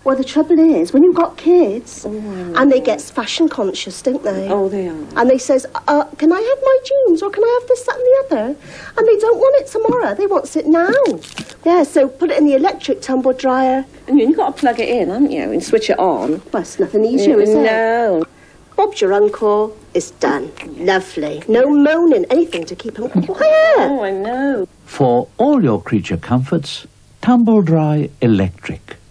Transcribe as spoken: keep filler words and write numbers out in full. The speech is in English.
Well, the trouble is, when you've got kids, oh, and they get fashion conscious, don't they? Oh, they are. And they says, uh, can I have my jeans, or can I have this, that and the other? And they don't want it tomorrow, they want it now. Yeah, so put it in the electric tumble dryer. And you've got to plug it in, haven't you, and switch it on. Well, it's nothing easier, is it? No. Bob's your uncle, it's done. Lovely. No moaning, anything to keep him quiet. Oh, I know. For all your creature comforts, Tumble Dry Electric.